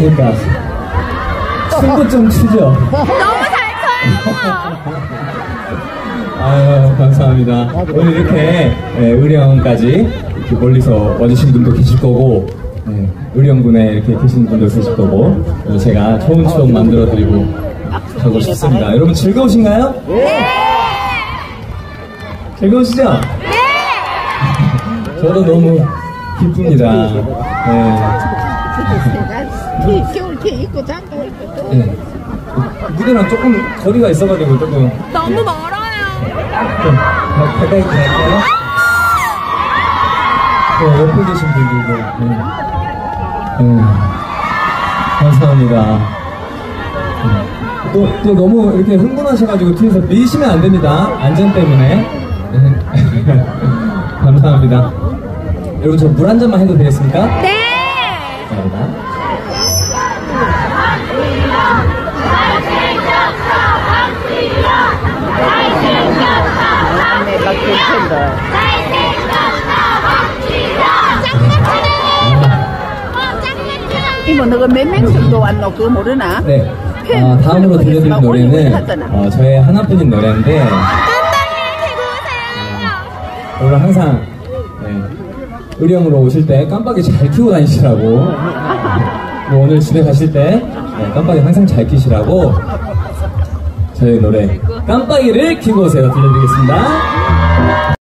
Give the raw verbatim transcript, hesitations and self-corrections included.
그러니까 춤도 좀 추죠. 너무 잘 춰요. 아유, 감사합니다. 오늘 이렇게 네, 의령까지 이렇게 멀리서 와주신 분도 계실 거고, 네, 의령군에 이렇게 계신 분도 계실 거고, 제가 좋은 추억 만들어드리고 가고 싶습니다. 여러분 즐거우신가요? 네. 즐거우시죠? 네. 저도 너무 기쁩니다. 네. 겨울 티 입고 잠깐 입고. 네. 무대랑 조금 거리가 있어가지고 조금 너무 멀어요. 좀 가까이 갈까요? 네, 옆에 계신 분들도 네. 네. 감사합니다. 네. 또, 또 너무 이렇게 흥분하셔가지고 뒤에서 밀시면 안 됩니다. 안전 때문에. 네. 감사합니다. 여러분 저 물 한 잔만 해도 되겠습니까? 네. 감사합니다. 이모 너가 몇 명 정도 왔노? 그거 모르나? 네. 아, 다음으로 들려드릴 노래는 어, 저의 하나뿐인 노래인데 오늘 항상 네, 의령으로 오실 때 깜빡이 잘 켜고 다니시라고 뭐 오늘 집에 가실 때 네, 깜빡이 항상 잘 켜시라고 저희 노래 깜빡이를 켜고 오세요 들려드리겠습니다.